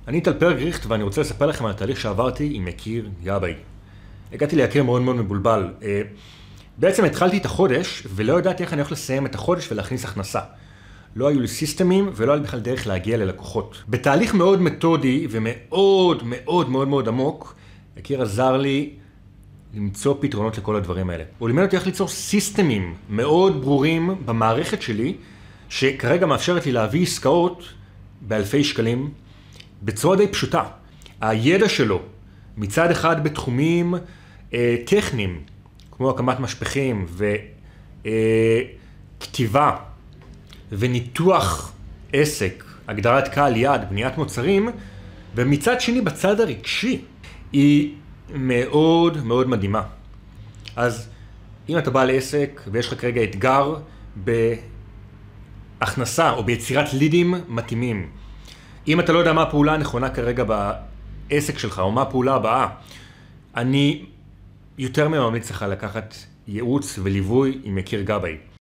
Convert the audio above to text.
אני טל פרגריכט ואני רוצה לספר לכם על התהליך שעברתי עם יקיר גבאי. הגעתי ליקיר מאוד מאוד מבולבל. בעצם התחלתי את החודש ולא ידעתי איך אני הולך לסיים את החודש ולהכניס הכנסה. לא היו לי סיסטמים ולא היה לי בכלל דרך להגיע ללקוחות. בתהליך מאוד מתודי ומאוד מאוד מאוד מאוד עמוק, יקיר עזר לי למצוא פתרונות לכל הדברים האלה. הוא לימד אותי איך ליצור סיסטמים מאוד ברורים במערכת שלי, שכרגע מאפשרת לי להביא עסקאות באלפי שקלים בצורה די פשוטה. הידע שלו מצד אחד בתחומים טכניים, כמו הקמת משפכים וכתיבה וניתוח עסק, הגדרת קהל יעד, בניית מוצרים, ומצד שני בצד הרגשי היא מאוד מאוד מדהימה. אז אם אתה בעל עסק ויש לך כרגע אתגר בהכנסה או ביצירת לידים מתאימים, אם אתה לא יודע מה הפעולה הנכונה כרגע בעסק שלך או מה הפעולה הבאה, אני יותר ממליץ לך לקחת ייעוץ וליווי עם יקיר גבאי.